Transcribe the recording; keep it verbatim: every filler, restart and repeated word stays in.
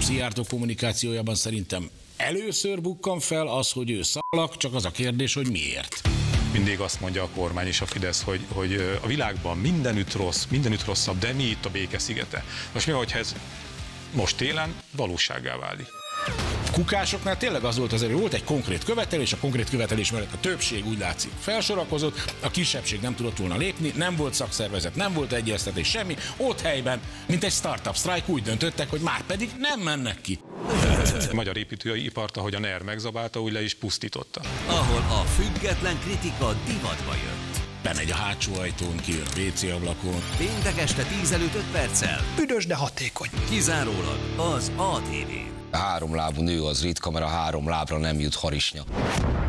Szijjártó kommunikációjában szerintem először bukkan fel az, hogy ő szalak, csak az a kérdés, hogy miért. Mindig azt mondja a kormány és a Fidesz, hogy, hogy a világban mindenütt rossz, mindenütt rosszabb, de mi itt a béke szigete. Most mi, hogyha ez most télen valósággá válik? Kukásoknál tényleg az volt azért, hogy volt egy konkrét követelés, a konkrét követelés mellett a többség úgy látszik felsorakozott, a kisebbség nem tudott volna lépni, nem volt szakszervezet, nem volt egyeztetés, semmi, ott helyben, mint egy startup strike úgy döntöttek, hogy már pedig nem mennek ki. A magyar építőipart, ahogy a NER megzabálta, úgy le is pusztította. Ahol a független kritika divatba jött. Bemegy a hátsó ajtón, kijön a vé cé ablakon. Péntek este tíz előtt öt perccel. Üdös, de hatékony. Kizárólag az á té vén. A három lábú nő az ritka, mert a három lábra nem jut harisnya.